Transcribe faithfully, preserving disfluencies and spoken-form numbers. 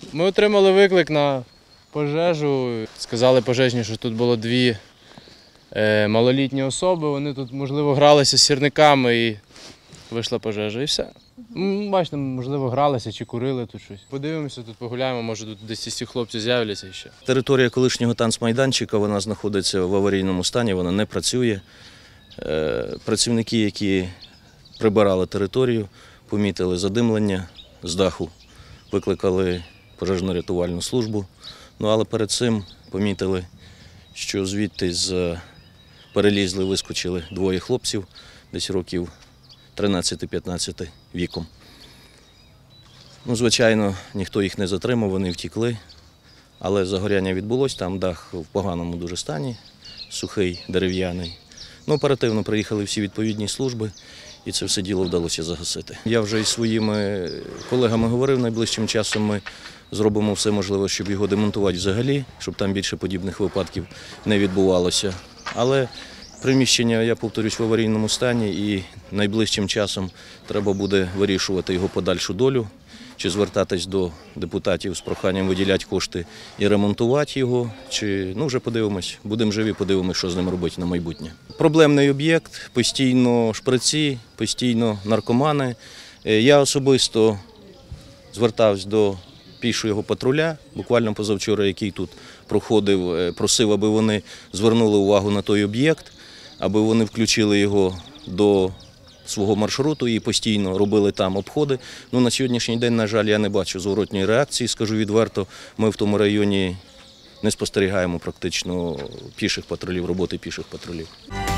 Ми отримали виклик на пожежу. Сказали пожежні, що тут було дві малолітні особи. Вони тут, можливо, гралися з сірниками і вийшла пожежа. І все. Бачите, можливо, гралися чи курили тут щось. Подивимося, тут погуляємо, може тут десь ці хлопці з'являться ще. Територія колишнього танцмайданчика, вона знаходиться в аварійному стані, вона не працює. Працівники, які прибирали територію, помітили задимлення з даху, викликали пожежно-рятувальну службу. Ну, але перед цим помітили, що звідти з перелізли, вискочили двоє хлопців, десь років тринадцяти-п'ятнадцяти віком. Ну, звичайно, ніхто їх не затримав, вони втекли, але загоряння відбулось, там дах в поганому дуже стані, сухий, дерев'яний. Ну, оперативно приїхали всі відповідні служби, і це все діло вдалося загасити. Я вже із своїми колегами говорив, найближчим часом ми зробимо все можливе, щоб його демонтувати взагалі, щоб там більше подібних випадків не відбувалося. Але приміщення, я повторюсь, в аварійному стані, і найближчим часом треба буде вирішувати його подальшу долю, чи звертатись до депутатів з проханням виділяти кошти і ремонтувати його, чи, ну, вже подивимось, будемо живі, подивимось, що з ним робити на майбутнє. Проблемний об'єкт, постійно шприці, постійно наркомани. Я особисто звертався до пішого патруля, буквально позавчора, який тут проходив, просив, аби вони звернули увагу на той об'єкт, аби вони включили його до свого маршруту і постійно робили там обходи. Ну, на сьогоднішній день, на жаль, я не бачу зворотньої реакції, скажу відверто. Ми в тому районі не спостерігаємо практично піших патрулів, роботи піших патрулів.